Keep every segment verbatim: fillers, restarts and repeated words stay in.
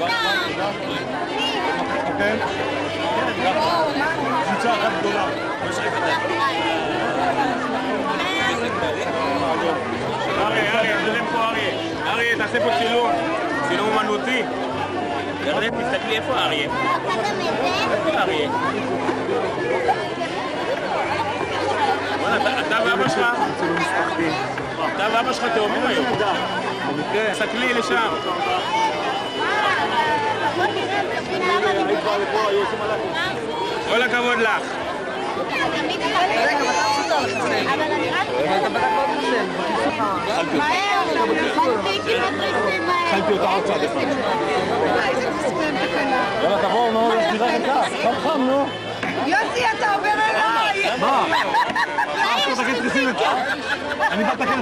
כן? קבוצה אחת גדולה. אריה, אריה, תשלם פה אריה. אריה, תעשה פה צילום. צילום אומנותי. ירדן, תסתכלי איפה אריה. איפה אריה? אתה ואבא שלך? אתה ואבא שלך תאומים היום. תסתכלי לשם. כל הכבוד לך. אבל אני רק... מהר, חלתי אותה עוד צד אחד. יאללה תבואו, נו, יש דירה ריקה. חם חם, נו. יוסי, אתה עובר אליי! מה? אני בא לתקן תריסים את... אני בא לתקן...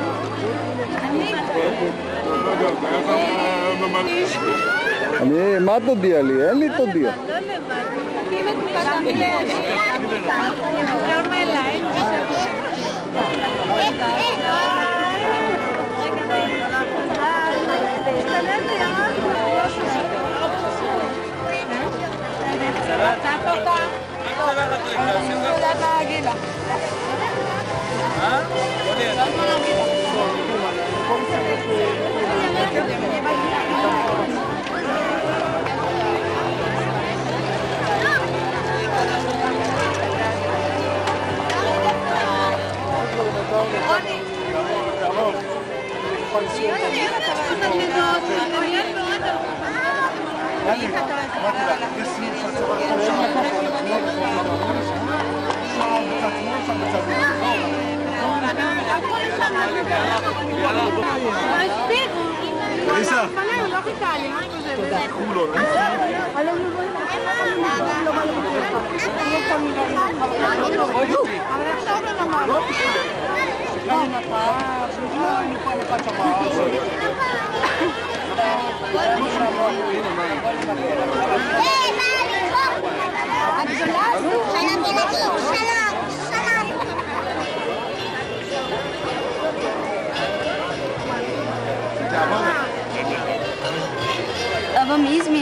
אני... מה תודיע לי? אין לי תודיע. לא לבד. אם את מקדם לב. כרמלה, אין אליסה. לא חיכה לי, מה חושבת? כולו. Aber mir ist mir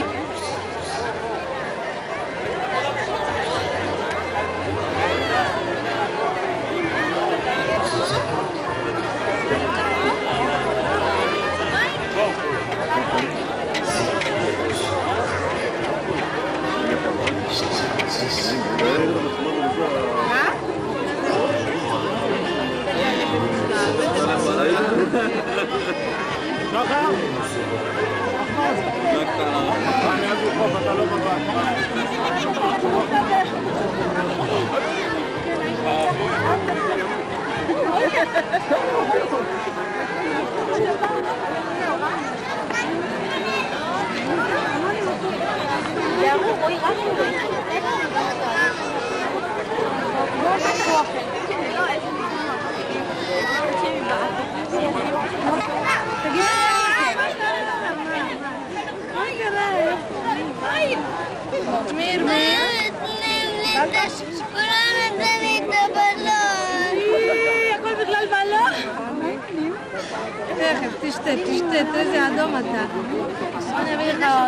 תכף, תשתה, תשתה, איזה אדום אתה. אני אביא לך עוד.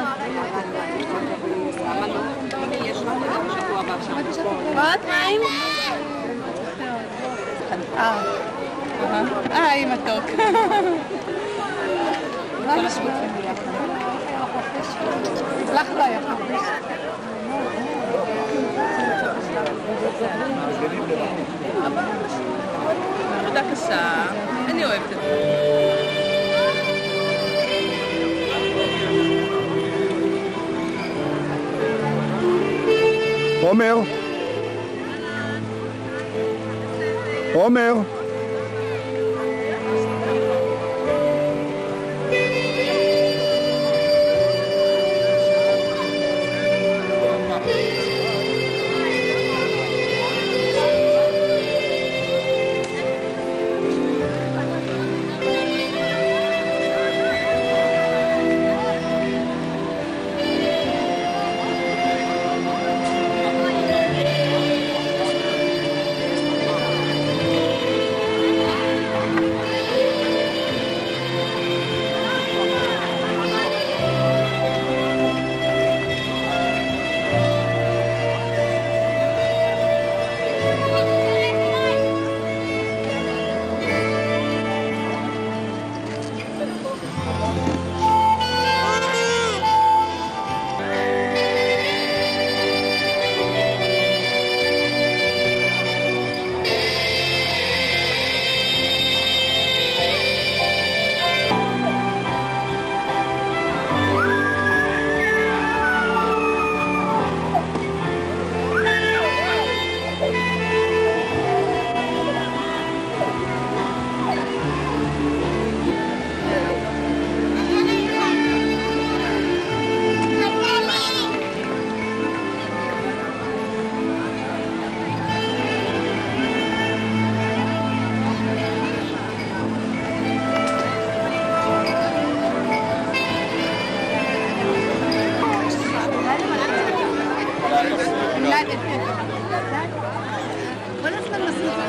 עוד מים? אה, אה, היא מתוק. כל השקופים ביחד. לך לא יחד. עבודה קשה, אני אוהבת את זה. עומר? עומר?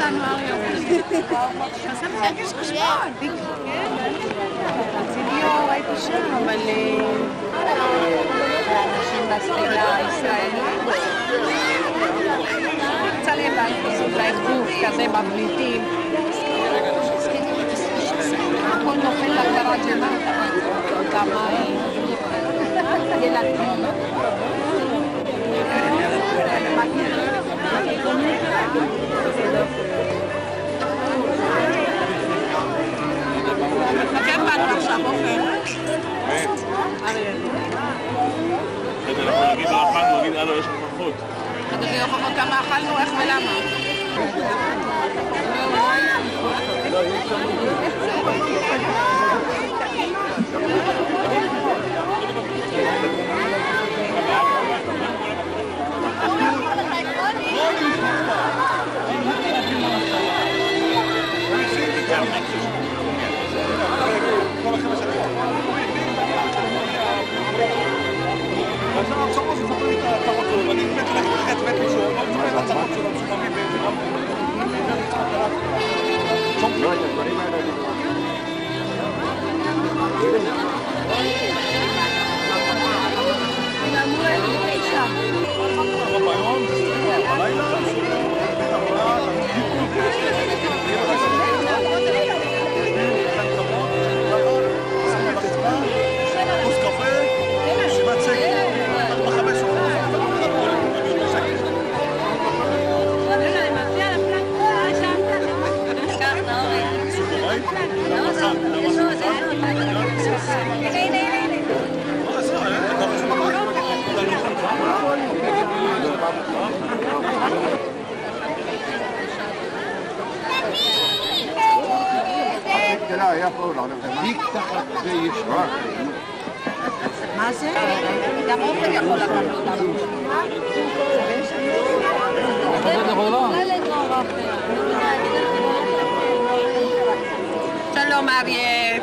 לנו אריה. הרגש חשבון. רציתי לא ראיתי שם, אבל האנשים בסלילה הישראלית. קצת לבנתי, אולי גוף כזה מבליטים. הכל נופל לגרת למטה. כמה ילדים. חכה באנו עכשיו, אופן. אריה. אנחנו נגיד לא אכלנו, נגיד הלו, יש הוכחות. תגידי הוכחות כמה אכלנו, איך ולמה. מה זה? גם אופן יכול לקחת אותנו. שלום אריה.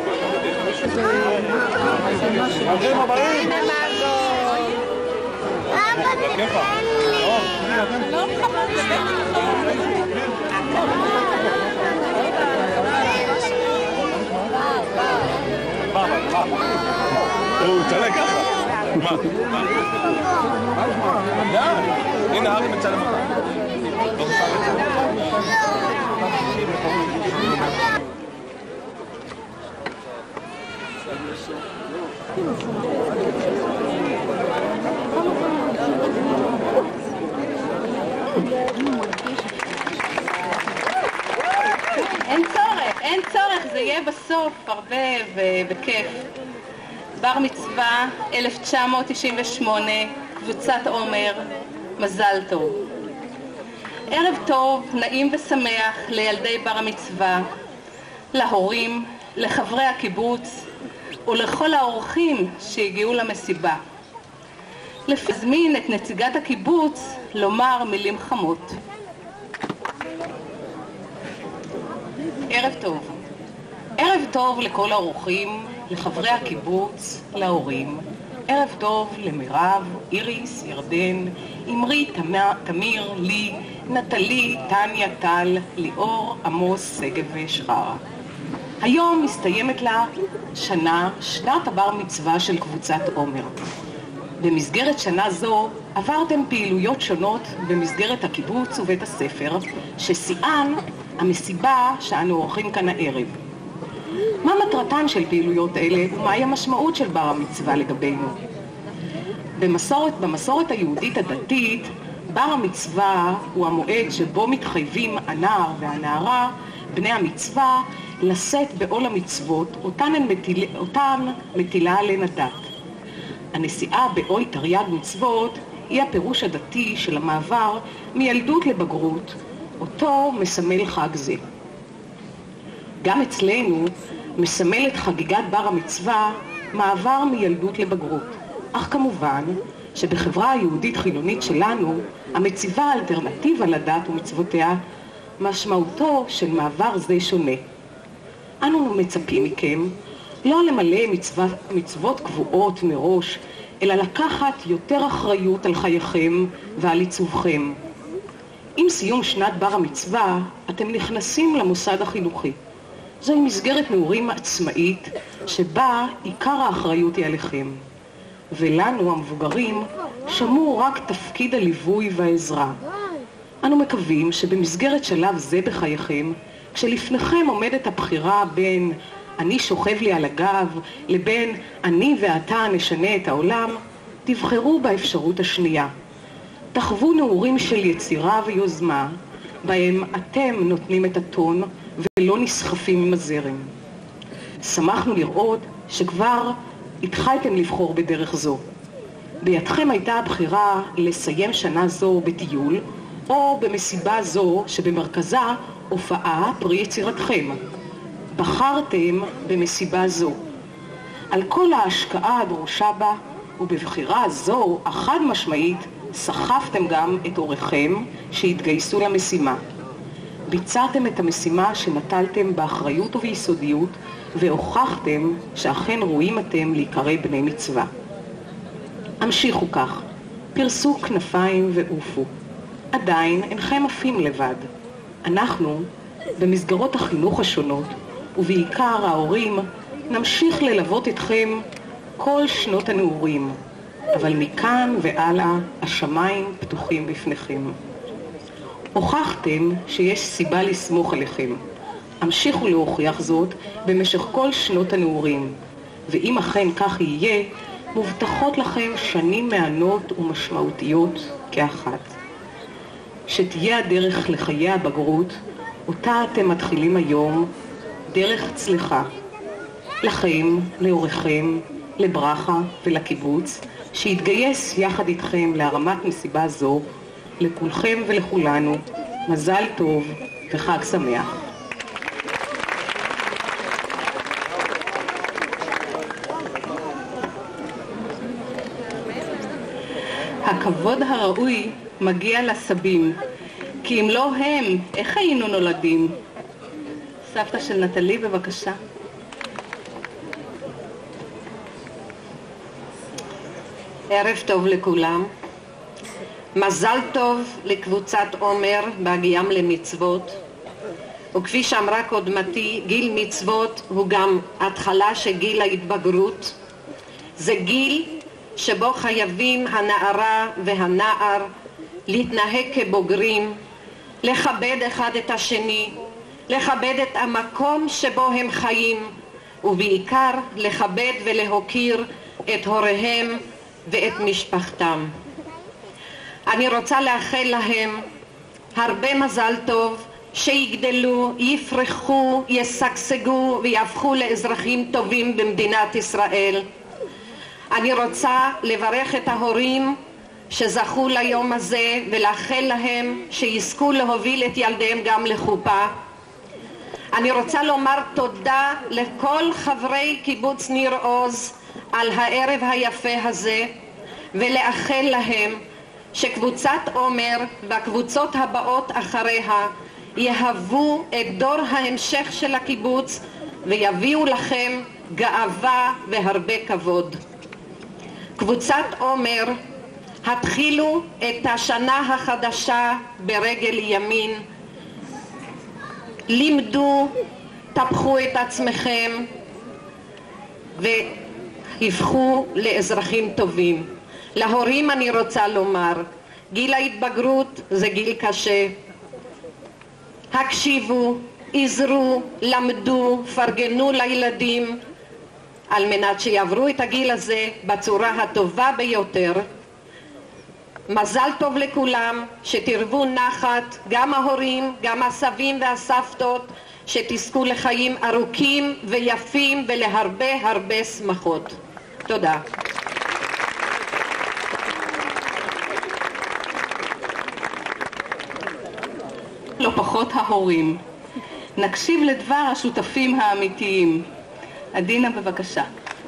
ברוכים הבאים. הנה מרגו. שלום חמוד. הוא תעלה ככה. מה? מה? הנה ארי מצלם אותה. אין צורך, אין צורך, זה יהיה בסוף הרבה ובכיף. בר מצווה אלף תשע מאות תשעים ושמונה, קבוצת עומר, מזל טוב. ערב טוב, נעים ושמח לילדי בר המצווה, להורים, לחברי הקיבוץ ולכל האורחים שהגיעו למסיבה. להזמין את נציגת הקיבוץ לומר מילים חמות. ערב טוב. ערב טוב לכל האורחים, לחברי הקיבוץ, להורים. ערב טוב למירב, איריס, ירדן, אמרי, תמיר, לי, נטלי, טניה, טל, ליאור, עמוס, סגב ושחר. היום מסתיימת לה שנה, שנת הבר מצווה של קבוצת עומר. במסגרת שנה זו עברתם פעילויות שונות במסגרת הקיבוץ ובית הספר, ששיאן המסיבה שאנו עורכים כאן הערב. מה מטרתן של פעילויות אלה ומהי המשמעות של בר המצווה לגבינו? במסורת, במסורת היהודית הדתית, בר המצווה הוא המועד שבו מתחייבים הנער והנערה, בני המצווה, לשאת בעול המצוות, אותן, מטיל, אותן מטילה עליהן הדת. הנשיאה בעול תרי"ג מצוות היא הפירוש הדתי של המעבר מילדות לבגרות, אותו מסמל חג זה. גם אצלנו מסמלת חגיגת בר המצווה מעבר מילדות לבגרות, אך כמובן שבחברה היהודית חילונית שלנו המציבה האלטרנטיבה לדת ומצוותיה, משמעותו של מעבר זה שונה. אנו מצפים מכם לא למלא מצוות, מצוות קבועות מראש, אלא לקחת יותר אחריות על חייכם ועל עיצובכם. עם סיום שנת בר המצווה, אתם נכנסים למוסד החינוכי. זוהי מסגרת נעורים עצמאית, שבה עיקר האחריות היא עליכם. ולנו, המבוגרים, שמעו רק תפקיד הליווי והעזרה. אנו מקווים שבמסגרת שלב זה בחייכם, כשלפניכם עומדת הבחירה בין אני שוכב לי על הגב, לבין אני ואתה נשנה את העולם, תבחרו באפשרות השנייה. תחוו נעורים של יצירה ויוזמה, בהם אתם נותנים את הטון ולא נסחפים עם הזרם. שמחנו לראות שכבר התחלתם לבחור בדרך זו. בידכם הייתה הבחירה לסיים שנה זו בטיול, או במסיבה זו שבמרכזה הופעה פרי יצירתכם. בחרתם במסיבה זו. על כל ההשקעה הדרושה בה, ובבחירה זו החד משמעית, סחפתם גם את הוריכם שהתגייסו למשימה. ביצעתם את המשימה שנטלתם באחריות וביסודיות, והוכחתם שאכן רואים אתם להיקרא בני מצווה. המשיכו כך, פרסו כנפיים ועופו. עדיין אינכם עפים לבד. אנחנו, במסגרות החינוך השונות, ובעיקר ההורים, נמשיך ללוות אתכם כל שנות הנעורים, אבל מכאן והלאה השמיים פתוחים בפניכם. הוכחתם שיש סיבה לסמוך עליכם. המשיכו להוכיח זאת במשך כל שנות הנעורים, ואם אכן כך יהיה, מובטחות לכם שנים מענות ומשמעותיות כאחת. שתהיה הדרך לחיי הבגרות, אותה אתם מתחילים היום, דרך צלחה. לכם, להוריכם, לברכה ולקיבוץ, שהתגייס יחד איתכם להרמת מסיבה זו, לכולכם ולכולנו, מזל טוב וחג שמח. הכבוד הראוי מגיע לסבים, כי אם לא הם, איך היינו נולדים? סבתא של נטלי, בבקשה. ערב טוב לכולם. מזל טוב לקבוצת עומר בהגיעם למצוות, וכפי שאמרה קודמתי, גיל מצוות הוא גם התחלה של גיל ההתבגרות. זה גיל שבו חייבים הנערה והנער להתנהג כבוגרים, לכבד אחד את השני, לכבד את המקום שבו הם חיים, ובעיקר לכבד ולהוקיר את הוריהם ואת משפחתם. אני רוצה לאחל להם הרבה מזל טוב, שיגדלו, יפרחו, ישגשגו ויהפכו לאזרחים טובים במדינת ישראל. אני רוצה לברך את ההורים שזכו ליום הזה ולאחל להם שיזכו להוביל את ילדיהם גם לחופה. אני רוצה לומר תודה לכל חברי קיבוץ ניר עוז על הערב היפה הזה, ולאחל להם שקבוצת עומר והקבוצות הבאות אחריה יהוו את דור ההמשך של הקיבוץ ויביאו לכם גאווה והרבה כבוד. קבוצת עומר, התחילו את השנה החדשה ברגל ימין, לימדו, טפחו את עצמכם והפכו לאזרחים טובים. להורים אני רוצה לומר, גיל ההתבגרות זה גיל קשה. הקשיבו, עזרו, למדו, פרגנו לילדים על מנת שיעברו את הגיל הזה בצורה הטובה ביותר. מזל טוב לכולם, שתרבו נחת, גם ההורים, גם הסבים והסבתות, שתזכו לחיים ארוכים ויפים ולהרבה הרבה שמחות. תודה. לא פחות ההורים. נקשיב לדבר השותפים האמיתיים. עדינה, בבקשה.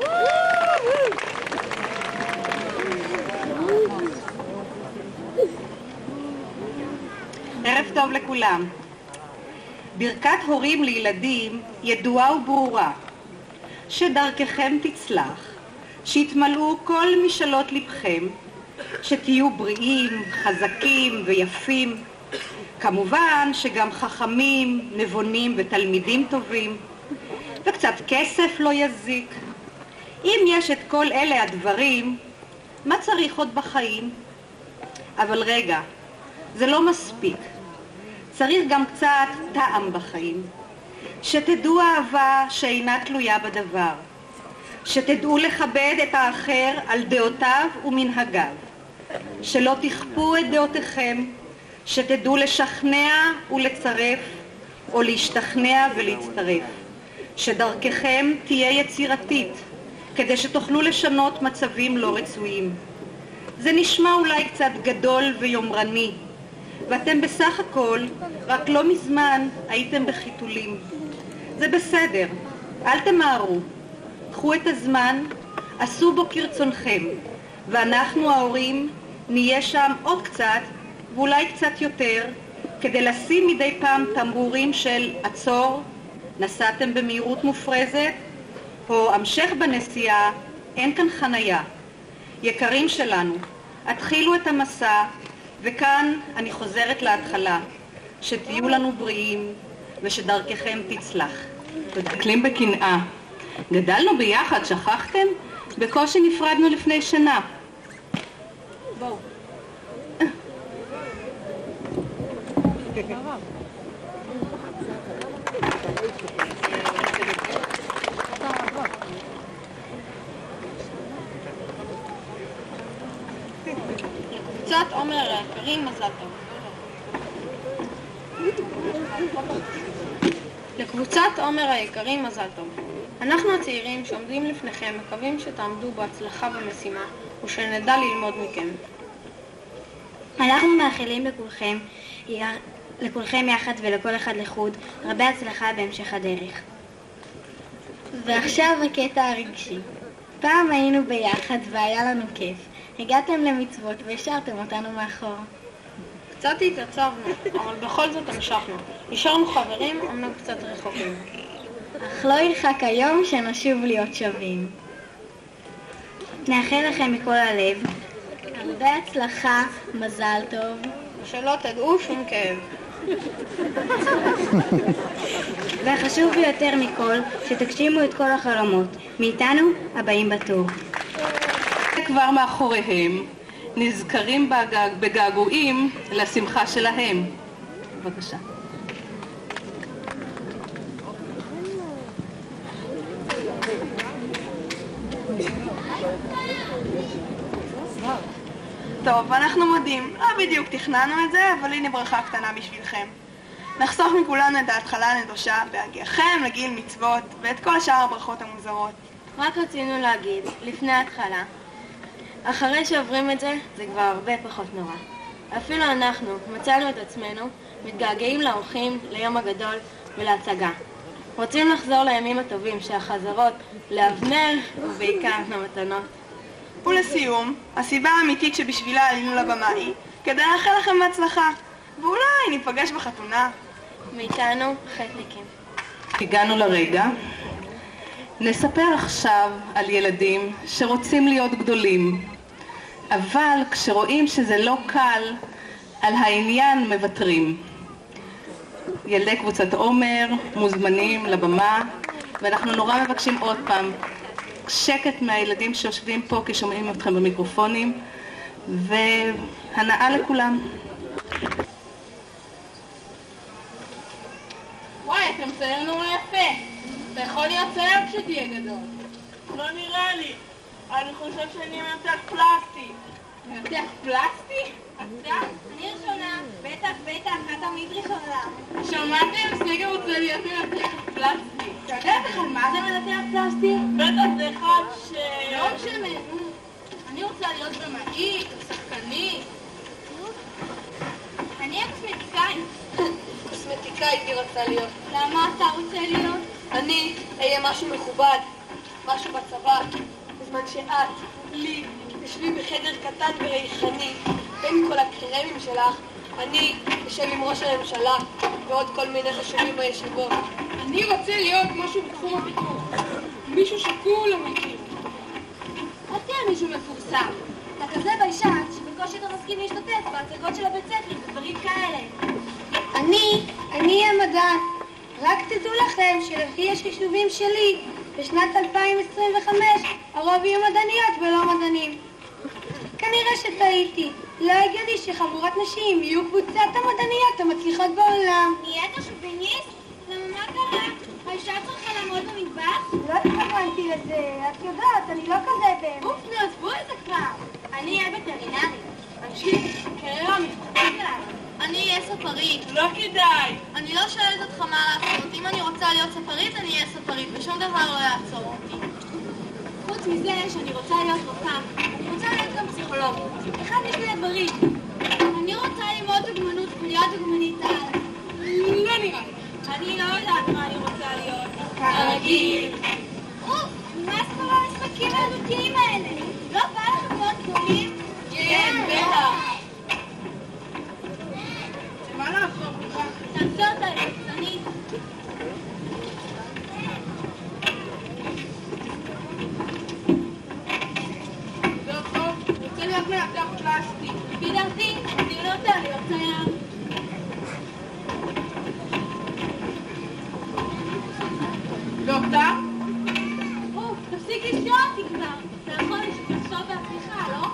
ערב טוב לכולם. ברכת הורים לילדים ידועה וברורה, שדרככם תצלח, שיתמלאו כל משאלות לבכם, שתהיו בריאים, חזקים ויפים, כמובן שגם חכמים, נבונים ותלמידים טובים, וקצת כסף לא יזיק. אם יש את כל אלה הדברים, מה צריך עוד בחיים? אבל רגע, זה לא מספיק. צריך גם קצת טעם בחיים. שתדעו אהבה שאינה תלויה בדבר. שתדעו לכבד את האחר על דעותיו ומנהגיו. שלא תכפו את דעותיכם. שתדעו לשכנע ולצרף, או להשתכנע ולהצטרף. שדרככם תהיה יצירתית, כדי שתוכלו לשנות מצבים לא רצויים. זה נשמע אולי קצת גדול ויומרני, ואתם בסך הכל רק לא מזמן הייתם בחיתולים. זה בסדר, אל תמהרו. קחו את הזמן, עשו בו כרצונכם, ואנחנו ההורים נהיה שם עוד קצת ואולי קצת יותר, כדי לשים מדי פעם תמרורים של עצור, נסעתם במהירות מופרזת, או המשך בנסיעה, אין כאן חנייה. יקרים שלנו, התחילו את המסע, וכאן אני חוזרת להתחלה, שתהיו לנו בריאים ושדרככם תצלח. מתקלים בקנאה. גדלנו ביחד, שכחתם? בקושי נפרדנו לפני שנה. בואו. קבוצת עומר היקרים, מזל טוב. לקבוצת עומר היקרים, מזל טוב. אנחנו הצעירים שעומדים לפניכם מקווים שתעמדו בהצלחה במשימה ושנדע ללמוד מכם. אנחנו מאחלים לכולכם, לכולכם יחד ולכל אחד לחוד, הרבה הצלחה בהמשך הדרך. ועכשיו הקטע הרגשי. פעם היינו ביחד והיה לנו כיף. הגעתם למצוות והשארתם אותנו מאחור. קצת התעצבנו, אבל בכל זאת המשכנו. נשארנו חברים, אמנם קצת רחוקים. אך לא ירחק היום שנשוב להיות שווים. נאחל לכם מכל הלב הרבה הצלחה, מזל טוב, ושלא תדעו שום כאב. והחשוב ביותר מכל, שתגשימו את כל החלומות, מאיתנו הבאים בתור. כבר מאחוריהם, נזכרים בגע... בגעגועים לשמחה שלהם. בבקשה. טוב, אנחנו מודים. לא בדיוק תכננו את זה, אבל הנה ברכה קטנה בשבילכם. נחסוך מכולנו את ההתחלה הנדושה בהגיעכם לגיל מצוות ואת כל שאר הברכות המוזרות. רק רצינו להגיד, לפני ההתחלה, אחרי שעוברים את זה, זה כבר הרבה פחות נורא. אפילו אנחנו מצאנו את עצמנו מתגעגעים לאורחים, ליום הגדול ולהצגה. רוצים לחזור לימים הטובים שהחזרות לאבנר ובעיקר למתנות. ולסיום, הסיבה האמיתית שבשבילה עלינו לבמה היא כדי לאחל לכם בהצלחה, ואולי ניפגש בחתונה. מאיתנו חטניקים. הגענו לרגע. נספר עכשיו על ילדים שרוצים להיות גדולים, אבל כשרואים שזה לא קל, על העניין מוותרים. ילדי קבוצת עומר מוזמנים לבמה, ואנחנו נורא מבקשים עוד פעם שקט מהילדים שיושבים פה כי שומעים אתכם במיקרופונים, והנאה לכולם. וואי, אתם צייר נורא יפה. אתה יכול להיות צייר כשתהיה גדול. לא נראה לי. אני חושב שאני מנתח פלסטי. מנתח פלסטי? אתה? אני ראשונה. בטח, בטח, את תמיד ראשונה. שמעתם? סגר רוצה להיות מנתח פלסטי. אתה יודע בכלל מה זה מנתח פלסטי? בטח זה אחד ש... לא משנה. אני רוצה להיות במאית, שחקנית. אני הקוסמטיקאי. קוסמטיקאית היא רוצה להיות. למה אתה רוצה להיות? אני אהיה משהו מכובד, משהו בצבא, בזמן שאת, לי, תשבי בחדר קטן וריחני, בין כל הקרמים שלך, אני אשב עם ראש הממשלה ועוד כל מיני חשובים בישיבות. אני רוצה להיות משהו בתחום הפיתוח, מישהו שכולם מכיר. אל תהיה מישהו מפורסם. אתה כזה ביישן שבכל בקושי אתה מסכים להשתתף בהצגות של הבית ספר ודברים כאלה. אני, אני המדען. רק תדעו לכם שלפי החישובים שלי, בשנת אלפיים עשרים וחמש הרוב יהיו מדעניות ולא מדענים. כנראה שטעיתי. לא הגיוני שחבורת נשים יהיו קבוצת המדעניות המצליחות בעולם. נהיית שוביניסט? למה מה קרה? האישה צריכה לעמוד במטבח? לא התכוונתי לזה, את יודעת, אני לא כזה באמת. אוף, נו, עזבו את זה כבר. אני אהיה וטרינרית. אמשיך, קריירה המקצועית שלנו. אני אהיה ספרית. לא כדאי. אני לא שואלת אותך מה לעשות. אם אני רוצה להיות ספרית, אני אהיה ספרית, ושום דבר לא יעצור אותי. חוץ מזה שאני רוצה להיות רופאה, אני רוצה להיות גם פסיכולוגית. אחד משני הדברים. אני רוצה ללמוד דוגמנות ולהיות דוגמנית על. לא נראה לי. אני לא יודעת מה אני רוצה להיות. כרגיל. אוף, נמאס כל המשחקים הילדותיים האלה. לא בא לכם להיות גדולים? כן, בטח. מה לעשות לך? תעזור אותה, אני... רוצה להיות מאבטח פלסטי. לפי דעתי, אני לא רוצה להיות צייר. דוקטור? אוף, תפסיק לשאול אותי כבר. אתה יכול לשאול בעצמך, לא?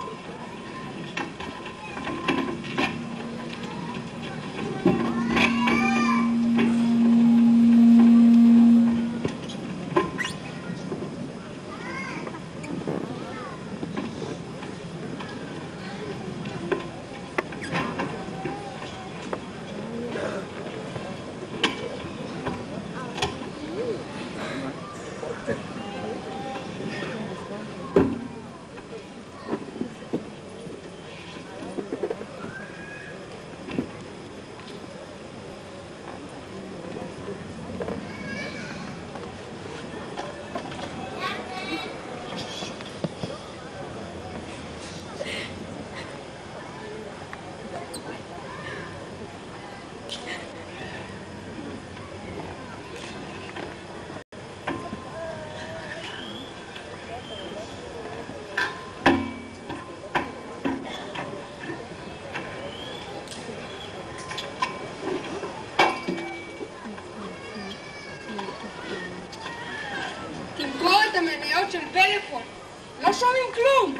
תמכור את המניות של פלאפון. לא שומעים כלום.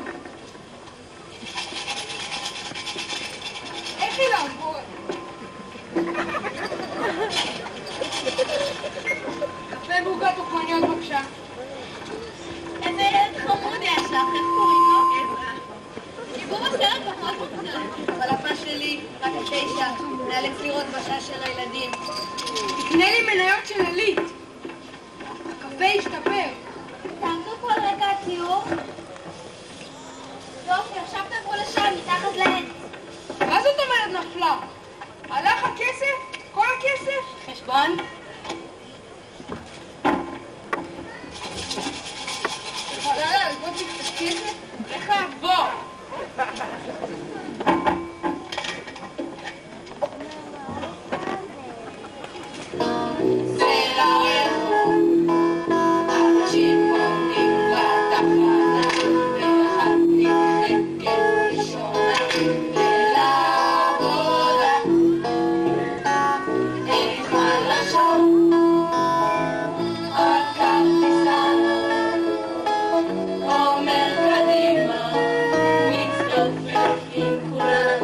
איך היא לעבוד? קפה בעוגת אוכמניות בבקשה. איזה ילד חמוד יש לך, איך קוראים לו? עזרא. גיבור הסרט פחות מוקדם. אבל הפה שלי, רק התשע, נאלץ לראות בשעה של הילדים. תקנה לי מניות של עלית. הקפה ישתפר. תעמדו פה על רקע הציור. יופי, עכשיו תעברו לשם, מתחת לעץ. מה זאת אומרת נפלה? הלך הכסף? כל הכסף? חשבון? יכולה להלוות לי קצת כסף? איך לעבור? אומר קדימה, מצטופף עם כולם.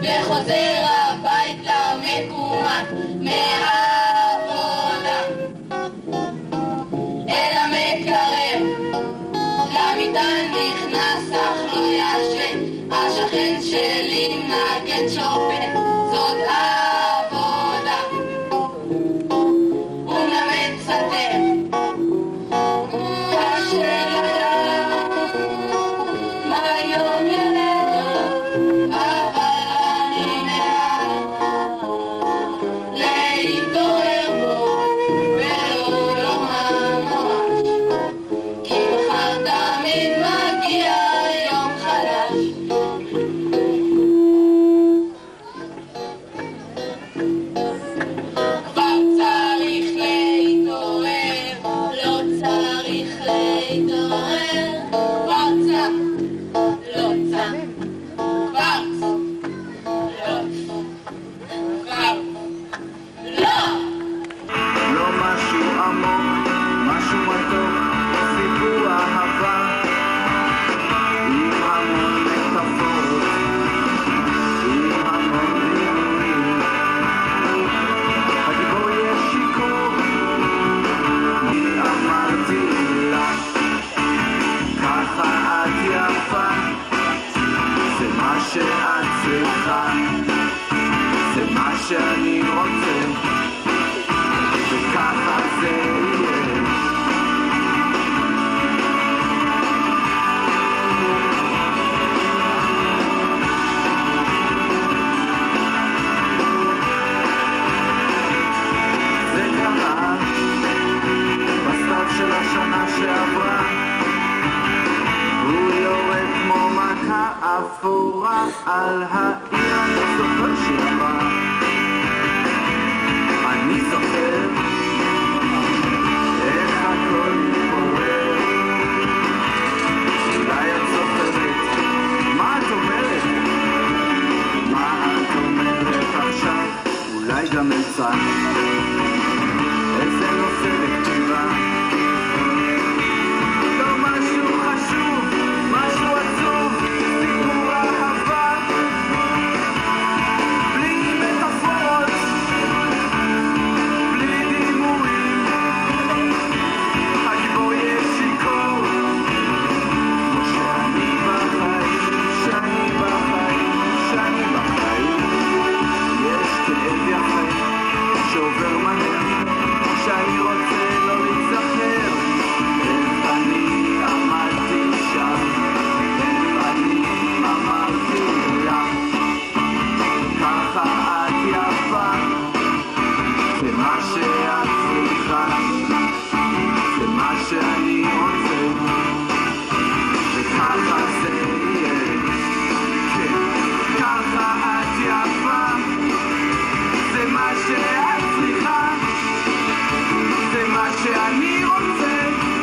וחוזר הביתה מקומט מהעבודה. אל המקרר, למיטה נכנס אך לא ישן, השכן שלי מנגן שופן, זאת עבודה. הוא מלמד סדר, קשה לדעת מה יום ילד, אבל אני מעט להתעורר בו ולא לומר ממש, כי מחר תמיד מגיע יום חדש. כבר צריך להתעורר, לא צריך להתעורר, כבר צע, לא צע, כבר צע, לא צע, כבר לא. לא משהו עמוק, משהו מתוק, סיפור אהבה עם המון מטאפורות, עם המון דימויים. הגיבור יהיה שיכור, אני אמרתי לה, ככה את יפה, זה מה שאת צריכה, זה מה שאני רוצה, וככה זה יהיה. זה קרה בסתיו של השנה שעברה, הוא יורד כמו מכה אפורה על העיר, אני זוכר שבא, אני זוכר איך הכל מתעורר. אולי את זוכרת, מה את אומרת? מה את אומרת עכשיו? אולי גם אמצע איזה נושא לכתיבה, לא משהו חשוב, משהו עצוב, סיפור אהבה בלי מטאפורות, בלי דימויים. הגיבור יהיה שיכור, כמו שאני בחיים, שאני בחיים, שאני בחיים. יש כאב יפה שעובר מהר, שאני רוצה לא להיזכר. איך אני עמדתי שם, איך אני אמרתי לה, ככה את יפה, זה מה שאת צריכה, זה מה שאני רוצה, וככה זה יהיה. כן, ככה את יפה, זה מה שאת צריכה, זה מה שאני רוצה,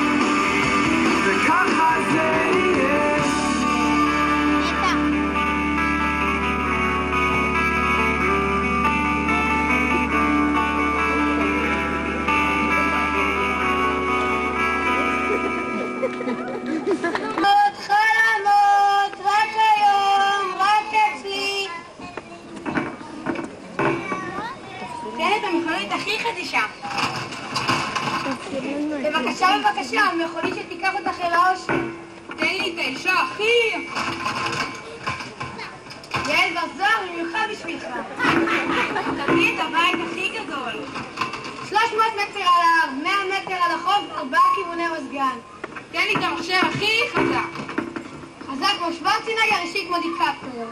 וככה זה יהיה. עוד חלומות, רק היום, רק אצלי. תן את המכונית הכי חדישה. בבקשה, בבקשה, מכונית שתיקח אותך אל האושר. תן לי את האישה הכי... יעל בר-זוהר, במיוחד בשבילך. תביא את הבית הכי גדול. שלוש מאות מטר על ההר, מאה מטר על החוף, ארבעה כיווני מזגן. תן לי את המחשב הכי חזק. חזק כמו שוורצנגר, אישי כמו דיקפריו.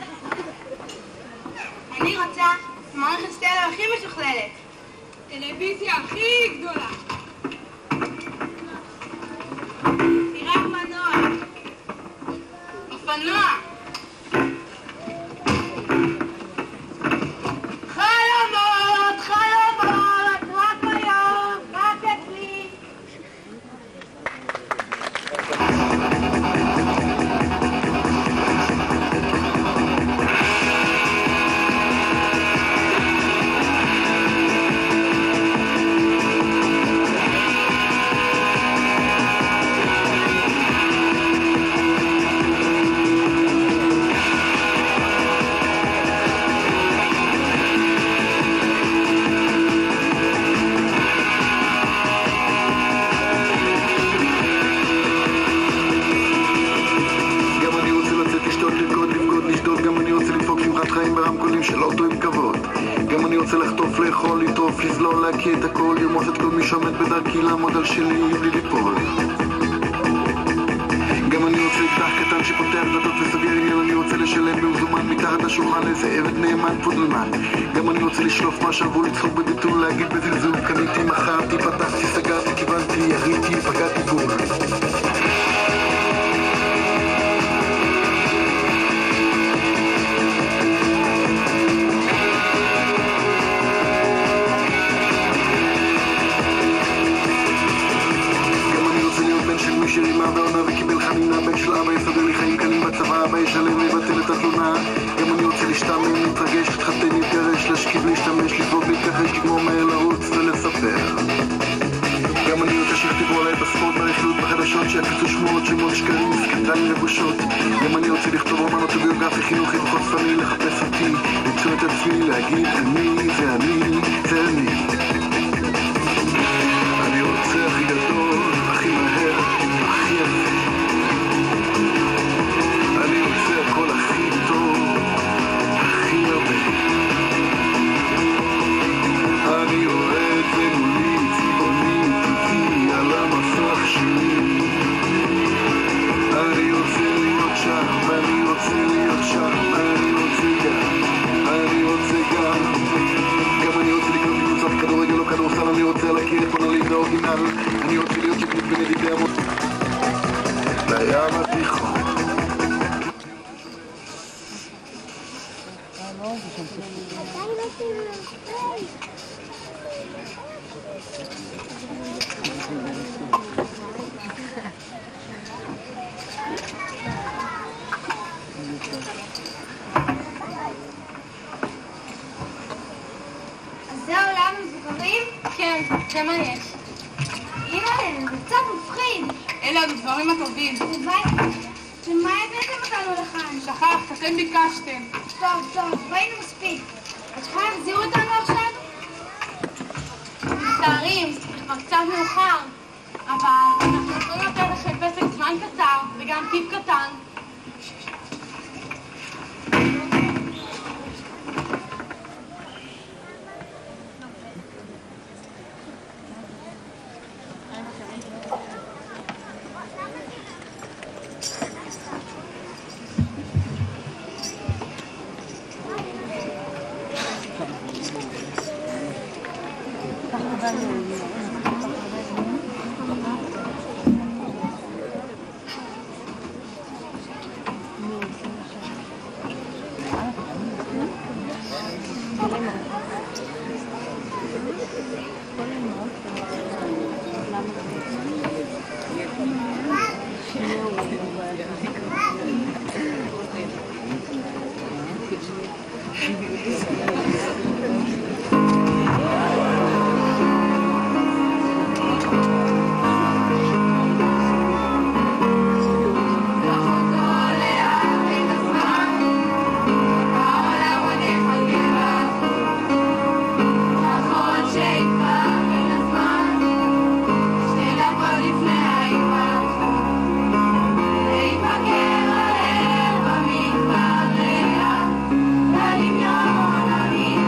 אני רוצה מערכת סטריאו הכי משוכללת. טלוויזיה הכי גדולה. סירת מנוע. אופנוע. חלומות, חלומות, רק היום, רק אצלי. חיים ברמקולים של אוטו עם כבוד. גם אני רוצה לחטוף, לאכול, לטרוף, לזלול, להקיא את הכל, לרמוס את כל מי שעומד בדרכי, לעמוד על שלי בלי ליפול. גם אני רוצה אקדח קטן שפותח דלתות וסוגר עניין, אני רוצה לשלם במזומן מתחת לשולחן לאיזה עבד נאמן פודלמן. גם אני רוצה לשלוף מה שבו, לצחוק בביטול, להגיד בזלזול, קניתי, מכרתי, פתחתי, סגרתי, כיוונתי, יריתי, פגעתי בול. שרימה בעונה וקיבל חנינה, בן של אבא יסדר לי חיים קלים בצבא, אבא ישלם ויבטל את התלונה. גם אני רוצה להשתמם, להתרגש, להתחתן, להתגרש, להשכיב, להשתמש, לבוא, להתכחש, לגמור מהר לרוץ ולספר. גם אני רוצה שיכתבו עליי בספורט, ברכילות, בחדשות, שיקצו שמועות, שמות, שקרים, סקנדלים, לבושות. גם אני רוצה לכתוב רומן אוטוביוגרפי, חינוכי וחושפני, לחפש אותי, למצוא את עצמי, להגיד אני, זה אני, זה אני. אני רוצה הכי גדול, הכי מהר, הכי יפה. אני רוצה הכל הכי טוב, הכי הרבה. אני רואה את זה מולי, צבעוני, טבעי, על המסך שלי. אני רוצה להיות שם, אני רוצה להיות שם, אני רוצה גם, אני רוצה גם. גם אני רוצה לקנות מקבוצת כדורגל או כדורסל, אני רוצה להכיר את פונליג האורגינל, אני רוצה להיות שקניק בנדידי המות לים התיכון. זה העולם מבוגרים? כן, זה מה יש. אימא'לה, זה קצת מפחיד. אלה הדברים הטובים. ומה הבאתם אותנו לכאן? שכחת, אתם ביקשתם. טוב, טוב, ראינו מספיק. את יכולה להחזיר אותנו עכשיו? מצטערים, זה כבר קצת מאוחר. אבל אנחנו יכולים לתת לכם פסק זמן קצר וגם טיפ קטן. Thank you.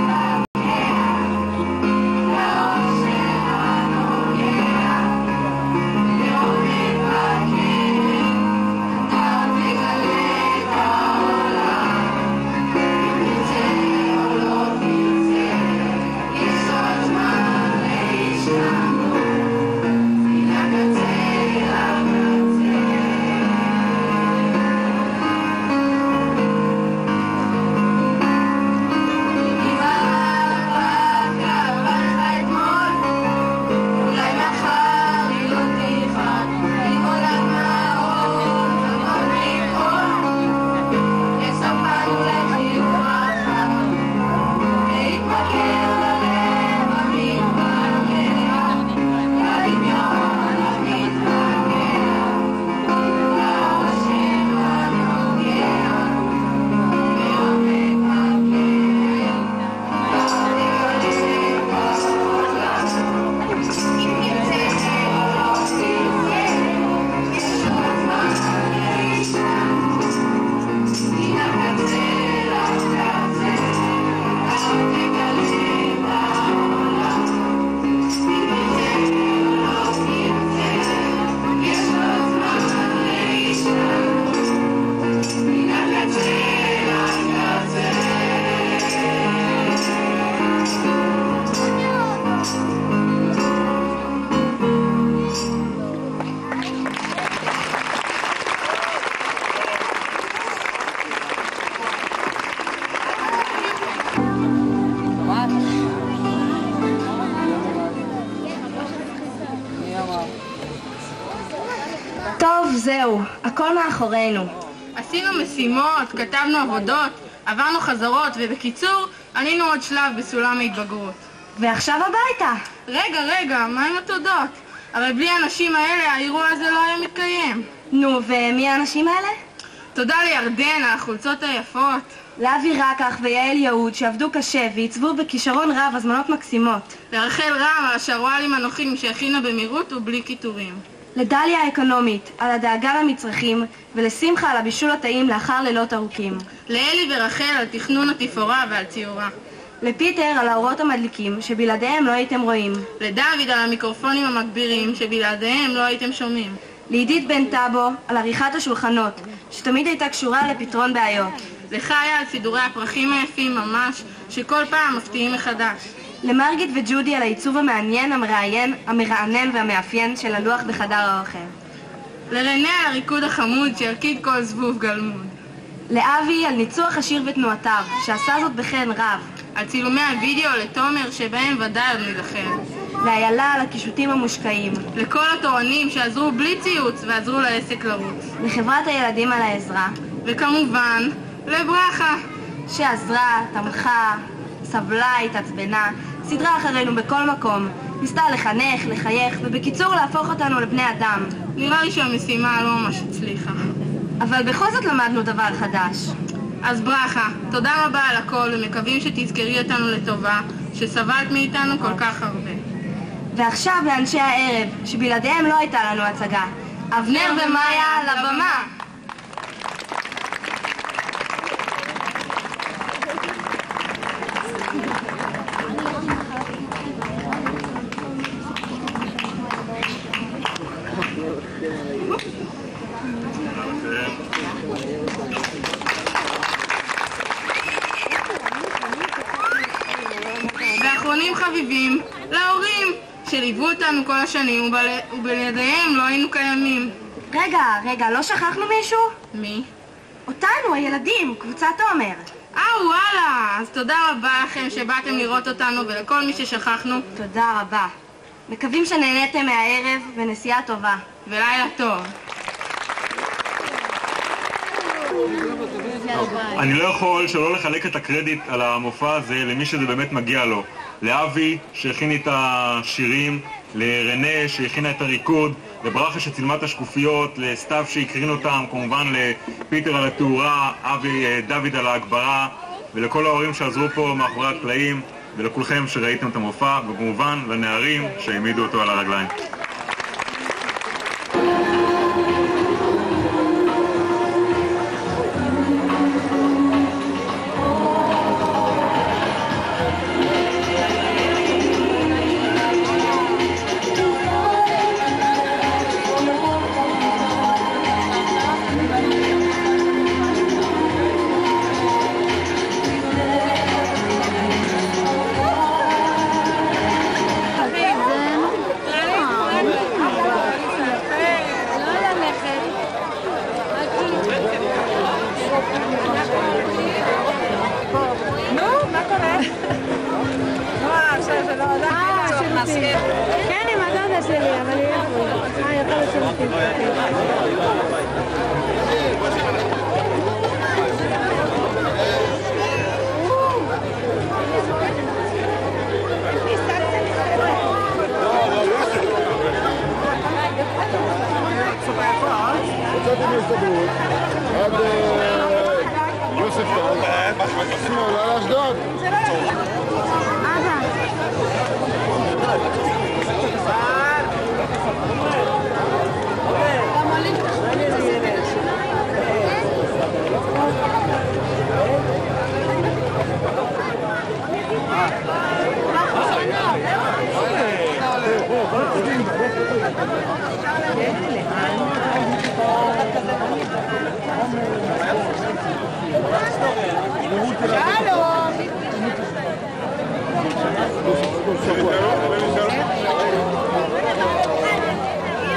זהו, הכל מאחורינו. עשינו משימות, כתבנו עבודות, עברנו חזרות, ובקיצור, עלינו עוד שלב בסולם ההתבגרות. ועכשיו הביתה. רגע, רגע, מה עם התודות? הרי בלי האנשים האלה, האירוע הזה לא היה מתקיים. נו, ומי האנשים האלה? תודה לירדן על החולצות היפות. לאבי רקח ויעל יהוד שעבדו קשה ועיצבו בכישרון רב הזמנות מקסימות. לרחל רם על השרואלים הנוחים שהכינה במהירות ובלי קיטורים. לדליה האקונומית על הדאגה למצרכים ולשמחה על הבישול הטעים לאחר לילות ארוכים. לאלי ורחל על תכנון התפאורה ועל ציורה. לפיטר על האורות המדליקים שבלעדיהם לא הייתם רואים. לדוד על המיקרופונים המגבירים שבלעדיהם לא הייתם שומעים. לעידית בן טאבו על עריכת השולחנות שתמיד הייתה קשורה לפתרון בעיות. לחיה על סידורי הפרחים היפים ממש שכל פעם מפתיעים מחדש. למרגית וג'ודי על העיצוב המעניין, המראיין, המרענן והמאפיין של הלוח בחדר האוכל. לרנה על הריקוד החמוד שהרקיד כל זבוב גלמוד. לאבי על ניצוח השיר ותנועותיו שעשה זאת בחן רב. על צילומי הוידאו לתומר שבהם ודאי עוד נזכר. לאיילה על הקישוטים המושקעים. לכל התורנים שעזרו בלי ציוץ ועזרו לעסק לרוץ. לחברת הילדים על העזרה. וכמובן לברכה שעזרה, תמכה, סבלה, התעצבנה, סדרה אחרינו בכל מקום, ניסתה לחנך, לחייך ובקיצור להפוך אותנו לבני אדם. נראה לי שהמשימה לא ממש הצליחה, אבל בכל זאת למדנו דבר חדש. אז ברכה, תודה רבה על הכל ומקווים שתזכרי אותנו לטובה שסבלת מאיתנו כל כך הרבה. ועכשיו לאנשי הערב שבלעדיהם לא הייתה לנו הצגה, אבנר ומאיה לבמה. ואחרונים חביבים, להורים שליוו אותנו כל השנים ובל... ובלעדיהם לא היינו קיימים. רגע, רגע, לא שכחנו מישהו? מי? אותנו, הילדים, קבוצת עומר. אה, וואלה, אז תודה רבה לכם שבאתם לראות אותנו ולכל מי ששכחנו. תודה רבה. מקווים שנהניתם מהערב ונסיעה טובה. ולילה טוב. אני לא יכול שלא לחלק את הקרדיט על המופע הזה למי שזה באמת מגיע לו. לאבי שהכין את השירים, לרנה שהכינה את הריקוד, לברכה שצילמה את השקופיות, לסתיו שהקרין אותם, כמובן לפיטר על התאורה, אבי דוד על ההגברה, ולכל ההורים שעזרו פה מאחורי הקלעים, ולכולכם שראיתם את המופע, וכמובן לנערים שהעמידו אותו על הרגליים.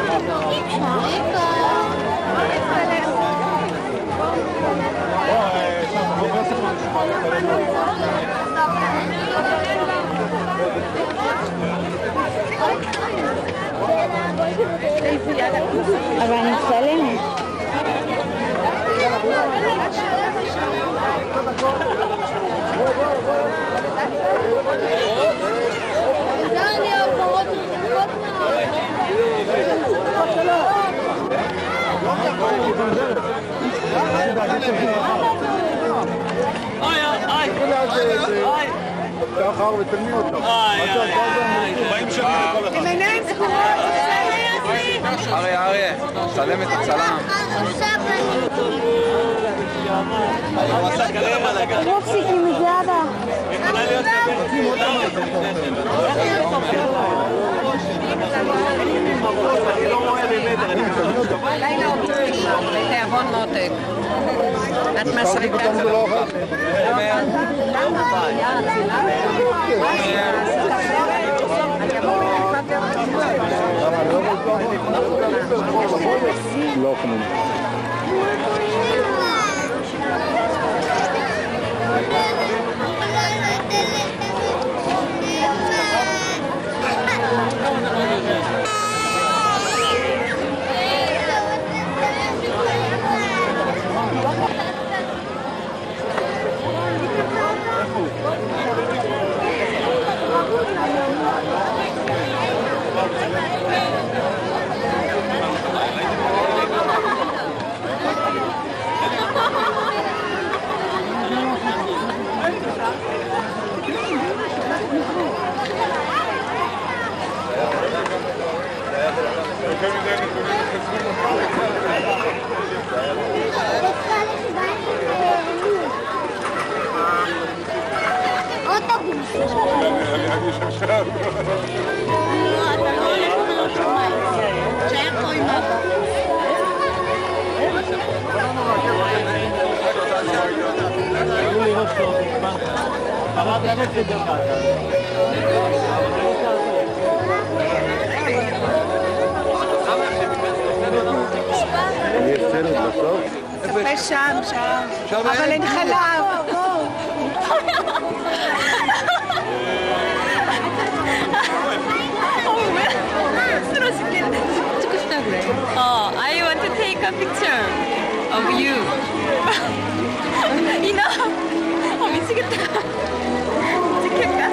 Bye. אבל אני מצלמת. ככה ותלמי אותו. עם עיניים סגורות. אריה, אריה, צלם את הצלם. רופסיק עם זה אבא. לילה אופטימי, בתיאבון מותק. את מסריקה. לא חנון. יפה שם, שם. אבל אין חלב. Oh, I want to take a picture of you. You know? Oh, 미치겠다. 찍힐까?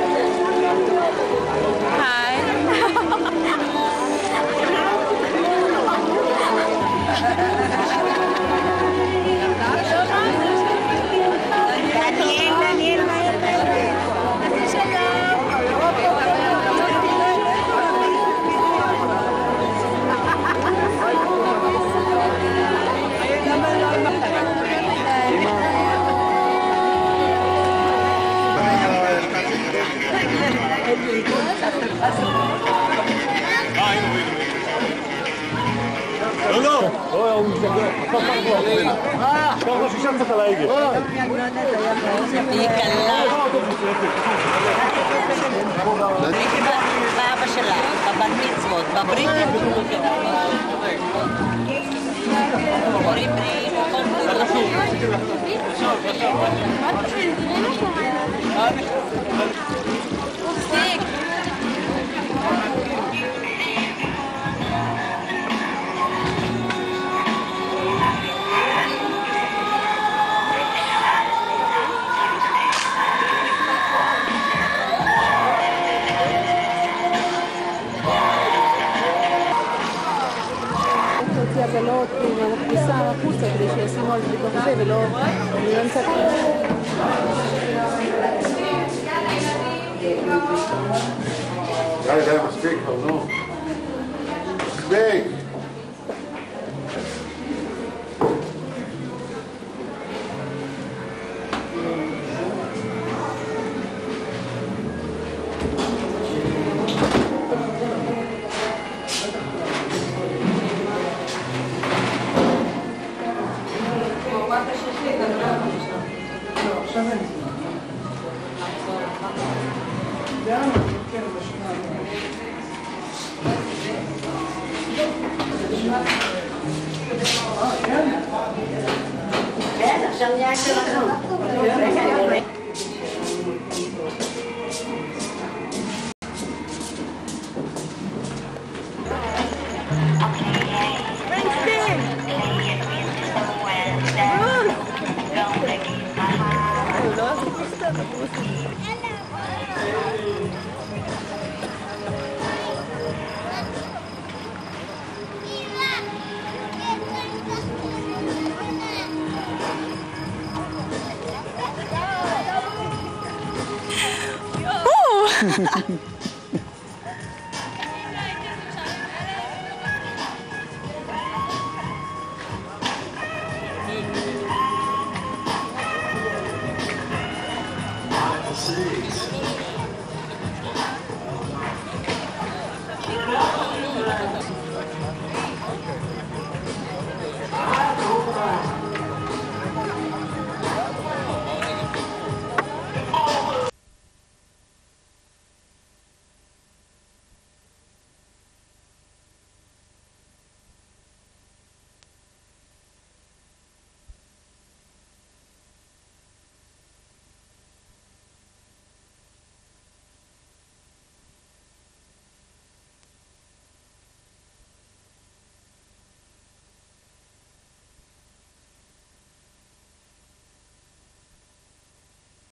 Hi. דניאל, דניאל, מהר, מהר. שלום. לא, לא! אוי, הוא משגר. ככה שישה קצת על ההגה. היא קלה. הייתי באבא שלה, בבת מצוות, בבריטים. קוראים לי כל תפסיק. ולא מכניסה החוצה כדי שישימו על זה בתוך זה ולא נמצא די, די, מספיק, נו. מספיק. עכשיו נהיה שלנו. Six.